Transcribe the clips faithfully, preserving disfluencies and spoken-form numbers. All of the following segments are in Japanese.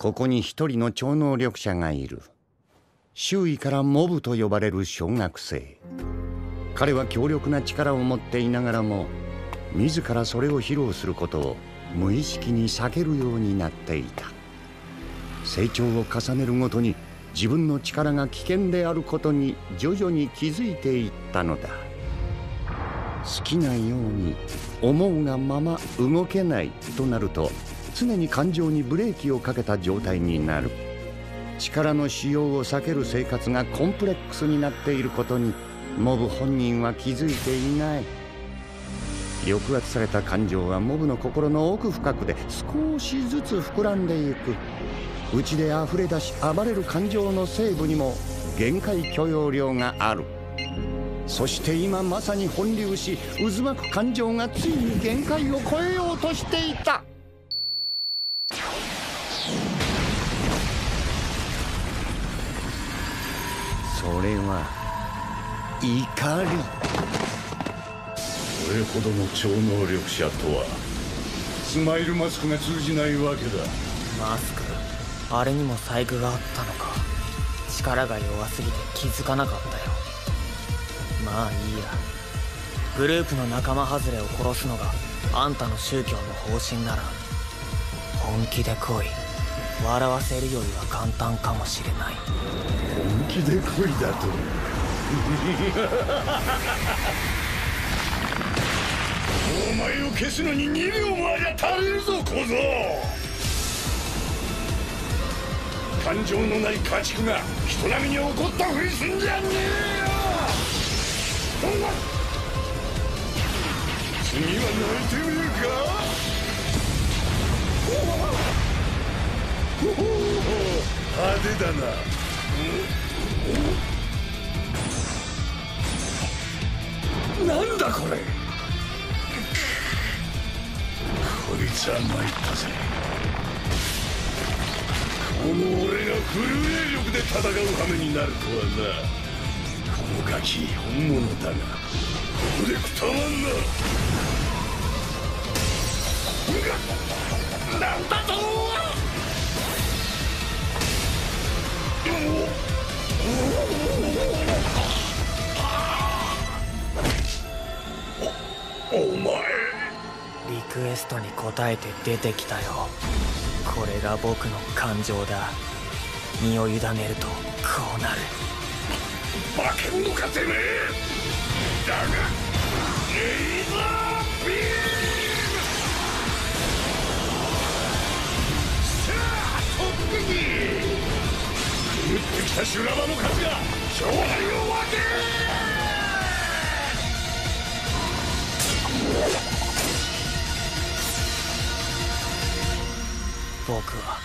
ここに一人の超能力者がいる。周囲からモブと呼ばれる小学生。彼は強力な力を持っていながらも、自らそれを披露することを無意識に避けるようになっていた。成長を重ねるごとに自分の力が危険であることに徐々に気づいていったのだ。好きなように思うがまま動けないとなると、常に感情にブレーキをかけた状態になる。力の使用を避ける生活がコンプレックスになっていることにモブ本人は気づいていない。抑圧された感情はモブの心の奥深くで少しずつ膨らんでいく。内で溢れ出し暴れる感情の成分にも限界許容量がある。そして今まさに本流し渦巻く感情がついに限界を超えようとしていた。それは怒り。 これほどの超能力者とは。スマイルマスクが通じないわけだ。 マスク、あれにも細工があったのか。力が弱すぎて気づかなかったよ。まあいいや。グループの仲間外れを殺すのがあんたの宗教の方針なら、本気で来い。笑わせるよりは簡単かもしれない。 本気で来いだと。お前を消すのににびょうもありゃ足りるぞ小僧。感情のない家畜が人並みに怒ったふりすんじゃねえよ。次は泣いてみるか。派手だな。なんだこれ。こいつは参ったぜ。この俺がフル霊力で戦う羽目になるとはな。このガキ本物だが、ここでくたまんな。なんだと。お、お前。 リクエストに応えて出てきたよ。これが僕の感情だ。身を委ねるとこうなる。 化け物かてめえ。だがレイザービーム。さあ突撃。狂ってきた修羅場の数が勝敗を分ける。 僕は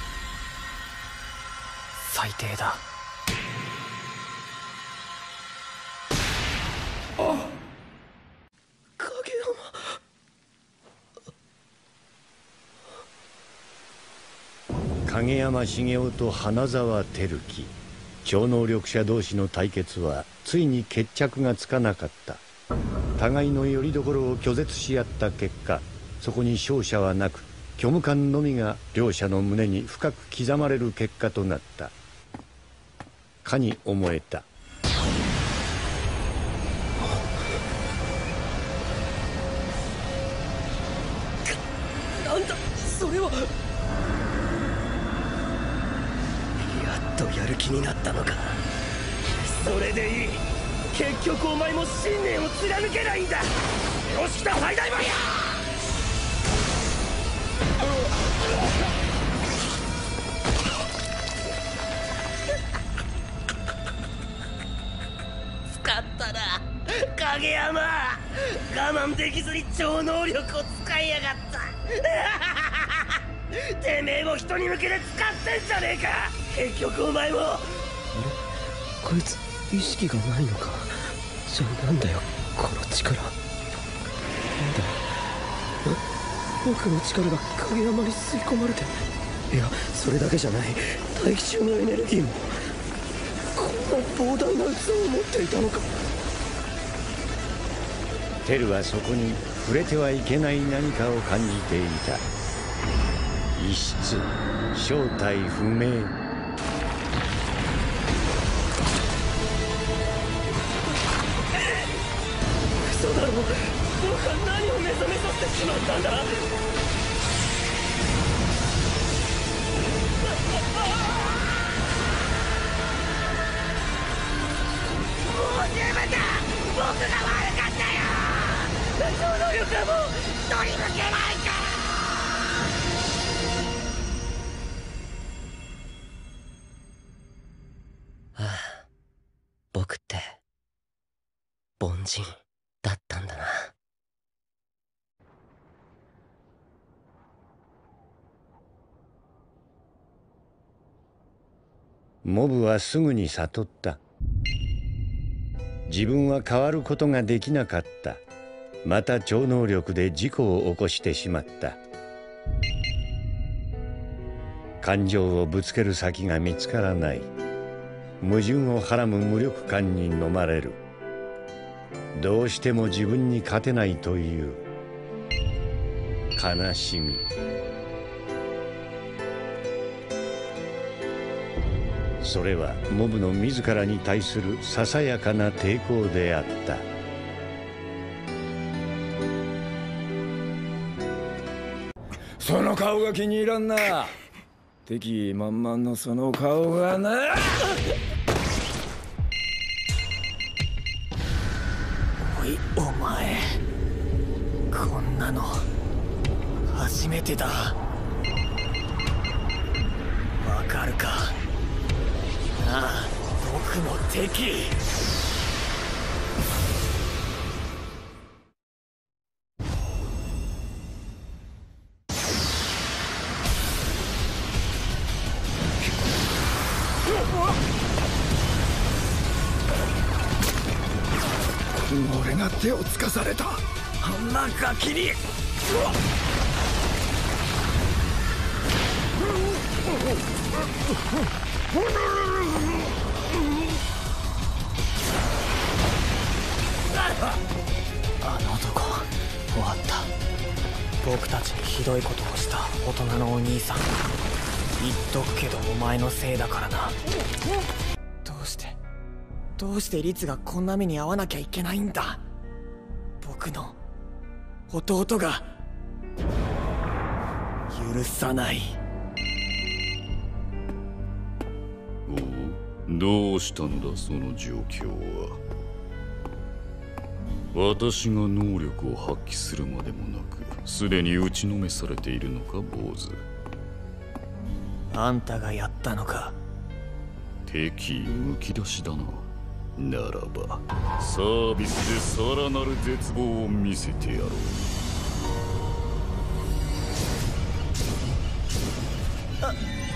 最低だ。 あ、影山。影山茂雄と花沢照樹、超能力者同士の対決はついに決着がつかなかった。互いの拠り所を拒絶し合った結果、そこに勝者はなく虚無感のみが両者の胸に深く刻まれる結果となったかに思えた。 なんだそれは。やっとやる気になったのか。それでいい。結局お前も信念を貫けないんだ。よし来た最大マリア。使ったな影山。我慢できずに超能力を使いやがったてめえも人に向けて使ってんじゃねえか。結局お前も。あれこいつ意識がないのか。じゃあなんだよこの力。なんだ僕の力が影山に吸い込まれて。いやそれだけじゃない。大気中のエネルギーも。こんな膨大な器を持っていたのか。 テルはそこに触れてはいけない何かを感じていた。 異質、正体不明。 嘘だろ。僕は何を目覚めさせてしまったんだ。もう十分だ。僕が悪かったよ。超能力はもう取り抜けないから。はあ、僕って凡人だったんだな。 モブはすぐに悟った。自分は変わることができなかった。また超能力で事故を起こしてしまった。感情をぶつける先が見つからない。矛盾をはらむ無力感に飲まれる。どうしても自分に勝てないという悲しみ。それはモブの自らに対するささやかな抵抗であった。 その顔が気に入らんな。敵意満々のその顔がな。 おいお前、こんなの初めてだ。わかるか。ああ、僕の敵。 俺が手をつかされた。 あんなガキに。あの男終わった。僕たちにひどいことをした大人のお兄さん。言っとくけどお前のせいだからな。どうしてどうして律がこんな目に遭わなきゃいけないんだ。僕の弟が許さない。 おお、どうしたんだその状況は。私が能力を発揮するまでもなくすでに打ちのめされているのか坊主。 あんたがやったのか。 敵意むき出しだな。ならばサービスでさらなる絶望を見せてやろう。あ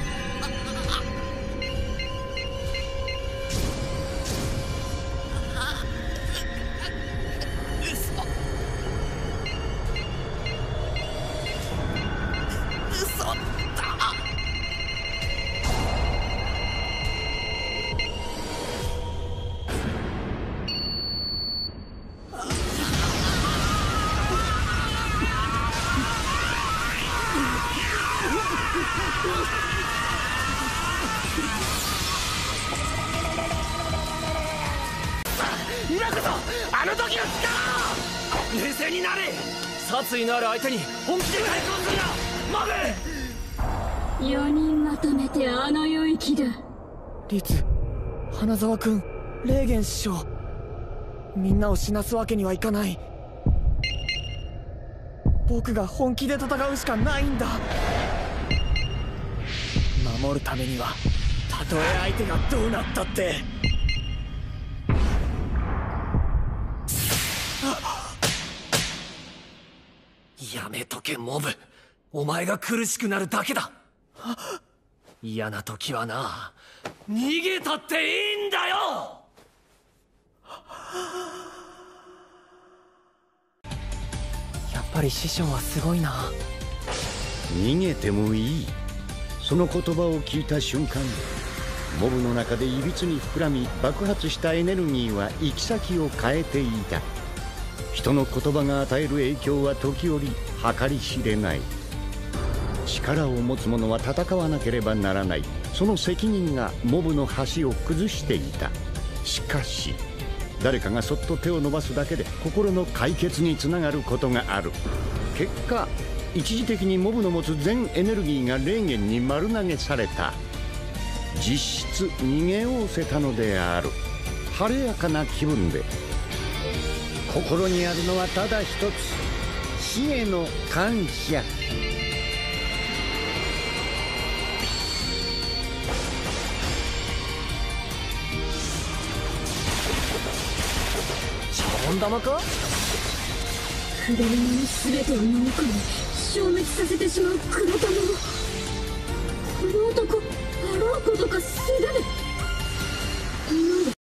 今こそあの時の力を。冷静になれ。殺意のある相手に本気で対抗するなマブ。 よにんまとめてあの世行きだ。 律、花沢君、レーゲン師匠、みんなを死なすわけにはいかない。僕が本気で戦うしかないんだ。守るためにはたとえ相手がどうなったって。 やめとけモブ。お前が苦しくなるだけだ。嫌な時はな、逃げたっていいんだよ。 やっぱり師匠はすごいな。 逃げてもいい。その言葉を聞いた瞬間、モブの中でいびつに膨らみ爆発したエネルギーは行き先を変えていた。人の言葉が与える影響は時折計り知れない。 力を持つ者は戦わなければならない、その責任がモブの橋を崩していた。しかし誰かがそっと手を伸ばすだけで心の解決につながることがある。結果一時的にモブの持つ全エネルギーがレーゲンに丸投げされた。実質逃げおおせたのである。晴れやかな気分で心にあるのはただ一つ、死への感謝。 シャボン玉か。 触れるもの全てを飲み込み消滅させてしまう黒玉。この男あろうことかすで